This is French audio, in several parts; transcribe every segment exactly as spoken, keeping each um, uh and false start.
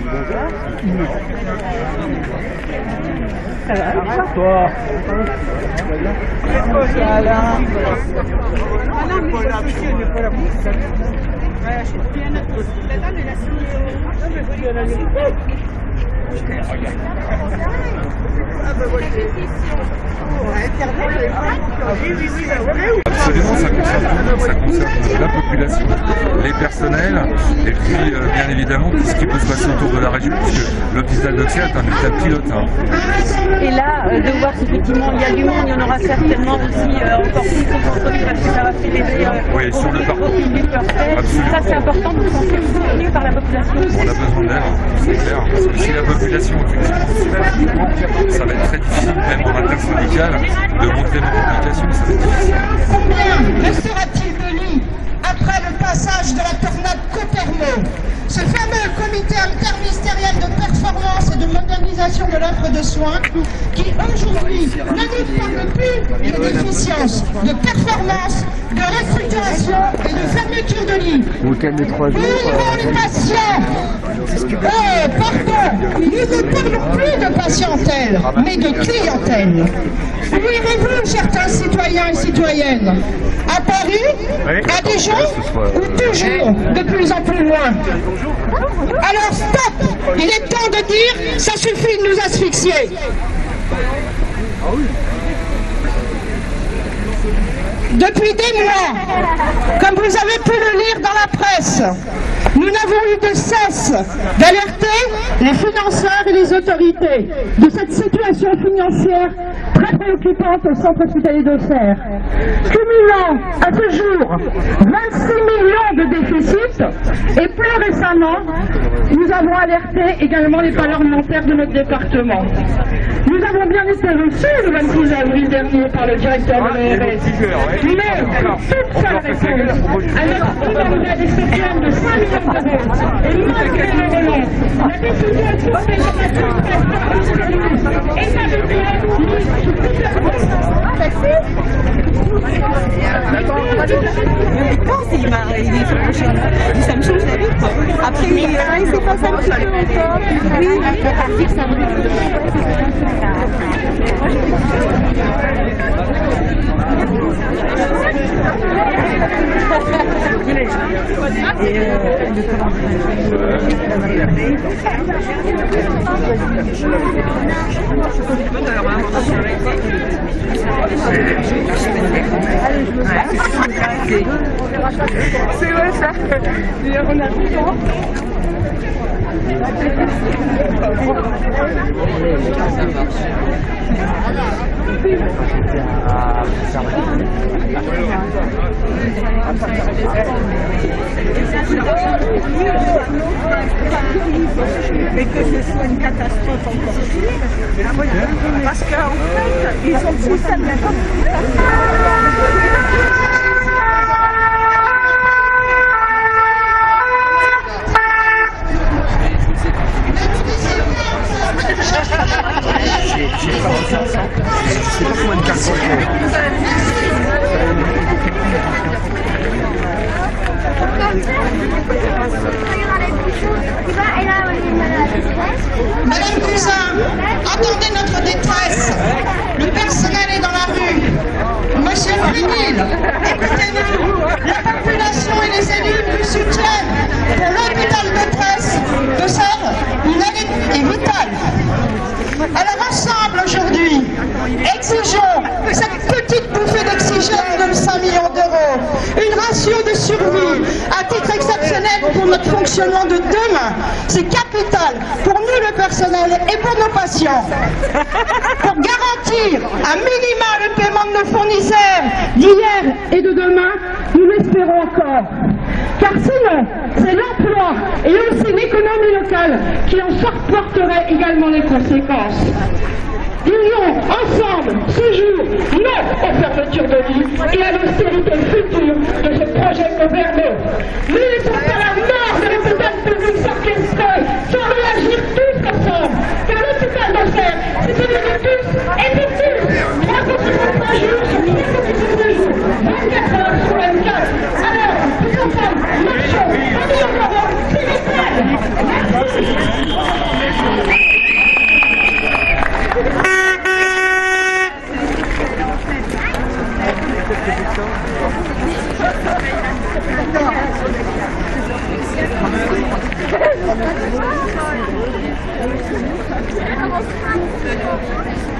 Ça va, toi? Alain. Absolument, ça concerne tout le monde, ça concerne la population, les personnels, et puis euh, bien évidemment tout ce qui peut se passer autour de la région, puisque l'hôpital d'Auxerre est un hôpital pilote. Hein. Et là, euh, de voir qu'effectivement il y a du monde, il y en aura certainement aussi euh, encore plus construit parce que ça va fédérer euh, oui, sur le parcours. Ça c'est important de se sentir soutenu par la population. On a besoin d'aide, c'est clair, parce que si la population est ça va être très difficile, même en intersyndical, de montrer nos publications, ça va être difficile. Combien restera-t-il de lits après le passage de la tornade Copermo? Ce fameux comité interministériel de performance et de modernisation de l'offre de soins qui aujourd'hui ne nous parle plus de déficience, de performance, de restructuration et de fermeture de lits. Pour les patients, oh pardon, nous ne parlons plus de patientèle, mais de clientèle. Où irez-vous, certains citoyens et citoyennes? À Paris? À Dijon? Ou toujours de plus en plus loin? Alors stop! Il est temps de dire, ça suffit de nous asphyxier. Depuis des mois, comme vous avez pu le lire dans la presse, nous n'avons eu de cesse d'alerter les financeurs et les autorités de cette situation financière très préoccupante au centre hospitalier d'Auxerre, cumulant à ce jour vingt-six millions de déficits et plus récemment, nous avons alerté également les parlementaires de notre département. Nous avons bien été reçus le vingt-six avril dernier par le directeur de l'O R S. Mais toute seule réponse à notre demande d'exception de cinq millions d'euros et malgré les relances, la décision de porter la et ça veut dire mise sous toute la France. Ah bah si il m'a il est sur le prochain. Ça me change la vie quoi. Après il s'est passé un petit peu encore. Oui, il est parti ça et euh, c'est vrai ça. On a tout temps. Mais que ce soit une catastrophe encore pire, parce qu'en fait, ils ont poussé à la Madame Cousin, entendez notre détresse. Le personnel est dans la rue. Monsieur Frénil, écoutez-nous. La population et les élus nous soutiennent. Pour l'hôpital de Tresse, de Sèvres, une aide est vitale. Alors ensemble aujourd'hui, exigeons cette petite bouffée d'oxygène de cinq millions d'euros, une ratio de survie à titre exceptionnel pour notre fonctionnement de demain. C'est capital pour nous le personnel et pour nos patients. Pour garantir à minima le paiement de nos fournisseurs d'hier et de demain, nous l'espérons encore. Car sinon, c'est l'emploi et aussi l'économie locale qui en supporterait également les conséquences. Disons ensemble, ce jour, non aux fermetures de lits et à l'austérité future de ce projet Copermo. Nous ne laissons pas la mort de l'hôpital public s'orchestrer, sans réagir tous ensemble. Car l'hôpital d'Auxerre, c'est celui de tous et de tous. trois cent soixante-cinq jours sur trois cent soixante-cinq jours, vingt-quatre heures sur vingt-quatre. Alors, tous ensemble, marchons, famille en avant, s'il vous plaît.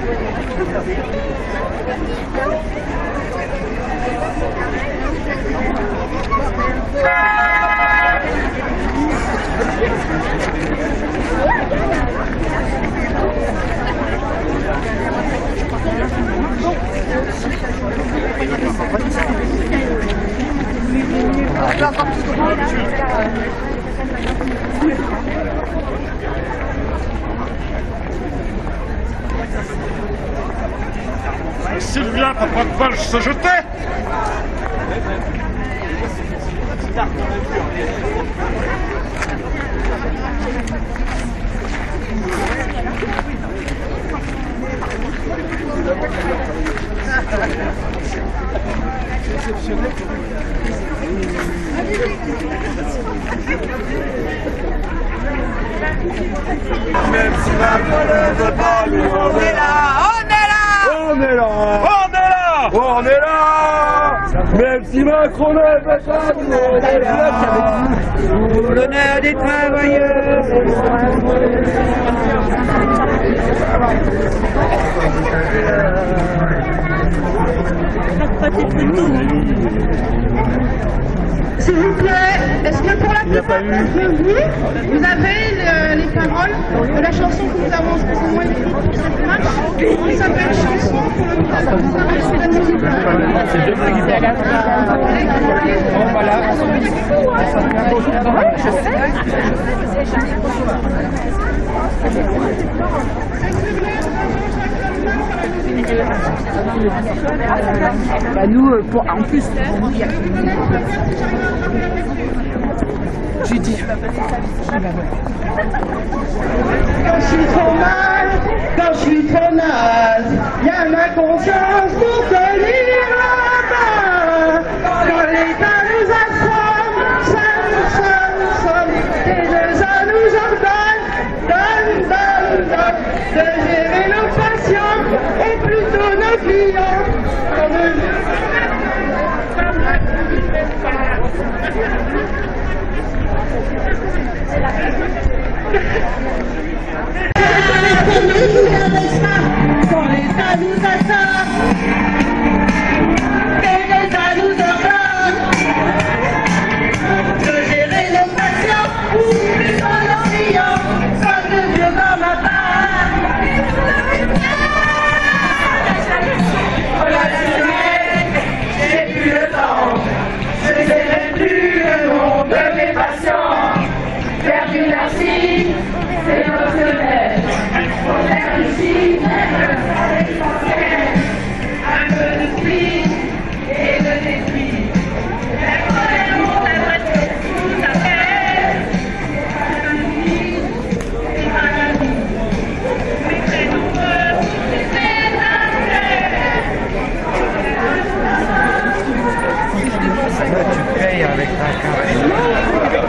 Sylvia, t'as pas de balle se jeter? Même si Macron ne veut pas, nous on est là, on est là, on est là, on est là, on est là. Même si Macron ne veut pas, nous on est là. Pour l'honneur des travailleurs. S'il vous plaît, est-ce que pour la plupart d'entre vous, vous avez le- les paroles de la chanson que nous avons spécialement écrite pour cette marche, qui s'appelle Chanson pour le Bah nous, euh, pour, en plus, j'ai dit. Quand je suis trop mal, quand je suis trop naze, y'a ma conscience pour tenir la main. Quand l'État nous assomme, somme, somme, somme, et les uns nous ordonnent, donne, donne, donne, de gérer nos patients et plutôt nos clients. Comme quand l'État nous assomme, et l'État nous ordonne de gérer nos patients ou plutôt nos clients, comme le vieux dans ma part. Oh la semaine, j'ai plus le temps, je gérerai plus le nom de mes patients. Perdu merci, c'est émotionnel. Faut faire ici, un peu de speed et de défi. La colère monte à moitié sous ta tête. C'est pas la vie, c'est pas la vie. Mais très nombreux, c'est la Tu payes avec ta carte.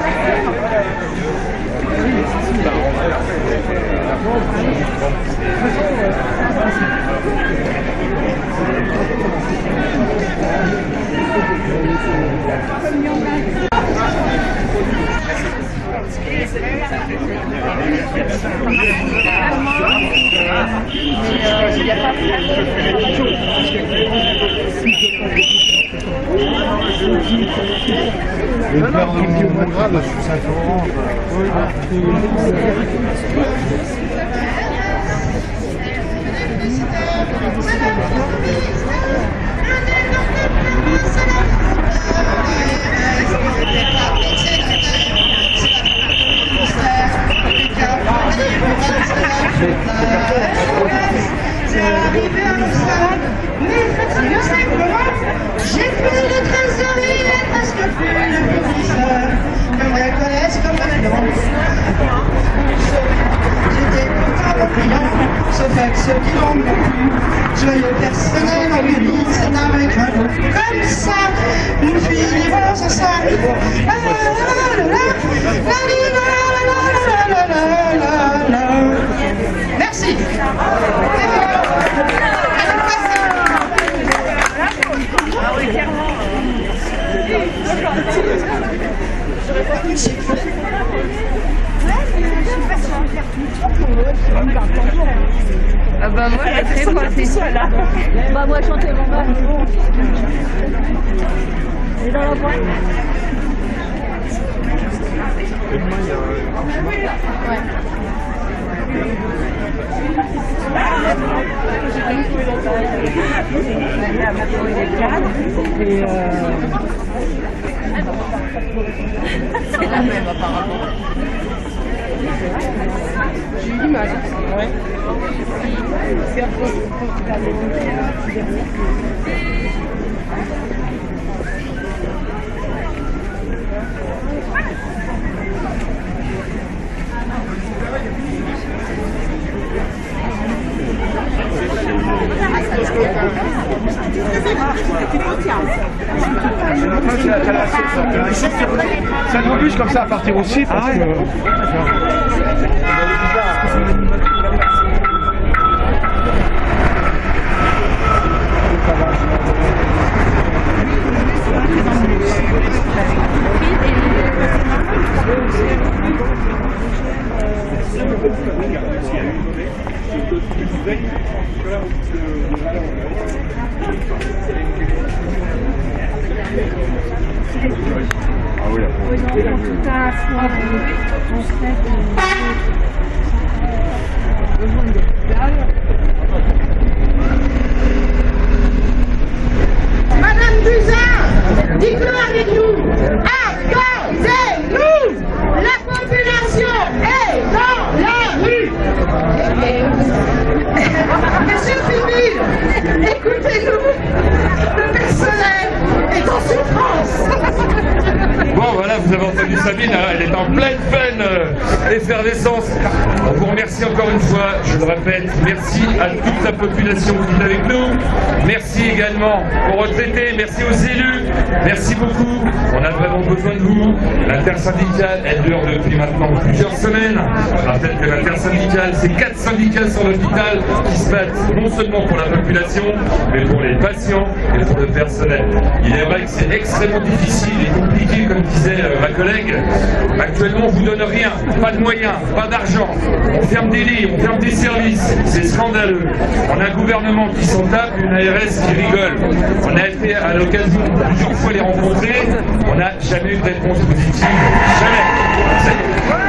Le père de mon grade, je suis Saint-Laurent. C'est arrivé à l'obstacle, mais faites-le simplement. J'ai plus de trésorerie et presque plus de fournisseurs. Que me reconnaissent comme un nom. J'étais pourtant mon client, sauf avec ceux qui n'ont plus. Joyeux personnel organise, c'est avec un nom. Comme ça, nous finirons ensemble. La la la la la la la la la la. Merci. Ah oui, clairement. Ah bah moi ouais, c'est quoi, c'est ça là. Bah moi chanter mon bac. Et dans la boîte. Ouais. Et euh... c'est la même apparemment. J'ai eu du mal. Ouais. C'est un peu... Ça t'oblige comme ça à partir aussi parce que... Ah oui, en tout cas, soit on fait besoin de l'hôpital. Madame Buzyn, dites-le avec nous. Accordez-nous. La population est dans la rue. Monsieur Philippe, écoutez-nous. Le personnel est en souffrance. Bon voilà, vous avez entendu Sabine, hein, elle est en pleine peine, euh, effervescence. On vous remercie encore une fois, je le répète, merci à toute la population qui est avec nous. Merci également aux retraités, merci aux élus, merci beaucoup. On a vraiment besoin de vous. L'intersyndicale, elle dure depuis maintenant plusieurs semaines. Je rappelle que l'intersyndicale, c'est quatre syndicats sur l'hôpital qui se battent non seulement pour la population, mais pour les patients et pour le personnel. Il est vrai que c'est extrêmement difficile et compliqué, comme disait euh, ma collègue. Actuellement, on ne vous donne rien, pas de moyens, pas d'argent. On ferme des lits, on ferme des services. C'est scandaleux. On a un gouvernement qui s'en tape, une A R S qui rigole. On a été à l'occasion plusieurs fois les rencontrer. On n'a jamais eu de réponse positive. Jamais.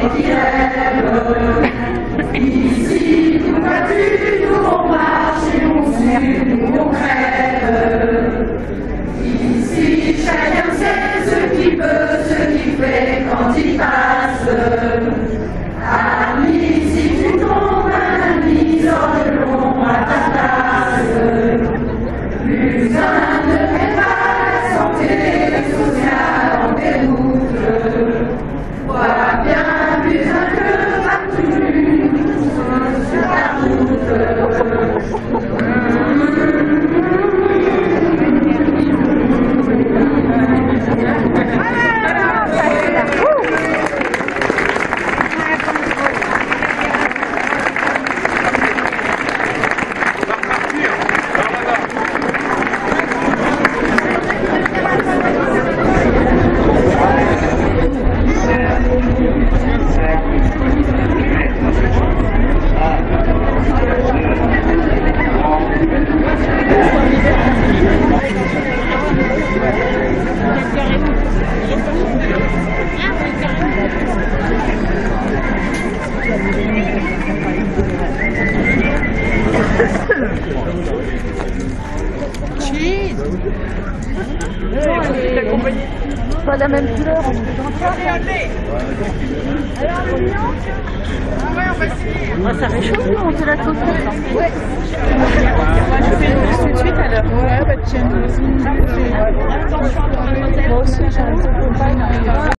Pas la même couleur. Ah, ça réchauffe, on te la sauce. Ouais. Je fais une tout de suite alors. Ouais, bah tiens. Moi aussi, j'ai un peu de